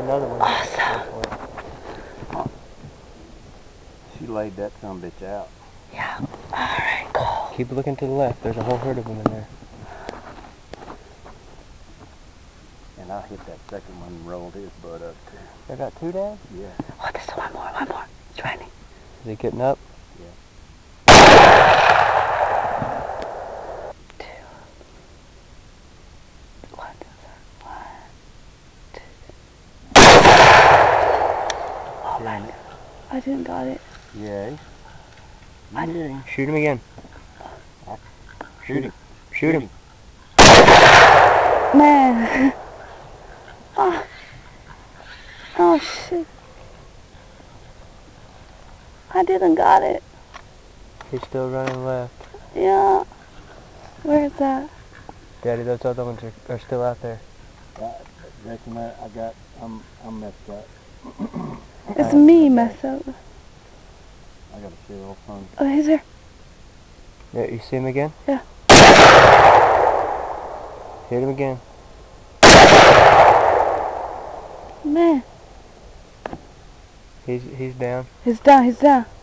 another one. Awesome. She laid that sumbitch out. Yeah. Alright, cool. Keep looking to the left. There's a whole herd of them in there. And I hit that second one and rolled his butt up too. They got two down? Yeah. Oh, there's one more. It's running. Is he getting up? Yeah. Oh my God. I didn't got it. Yeah. You hear him. Shoot him again. Shoot him. Shoot him. Man. Oh shit. I didn't got it. He's still running left. Yeah. Where is that? Daddy, those other ones are still out there. I'm messed up. It's me messed up. I got a cell phone. Oh, he's here. Yeah, you see him again? Yeah. Hit him again. Man. He's down. He's down.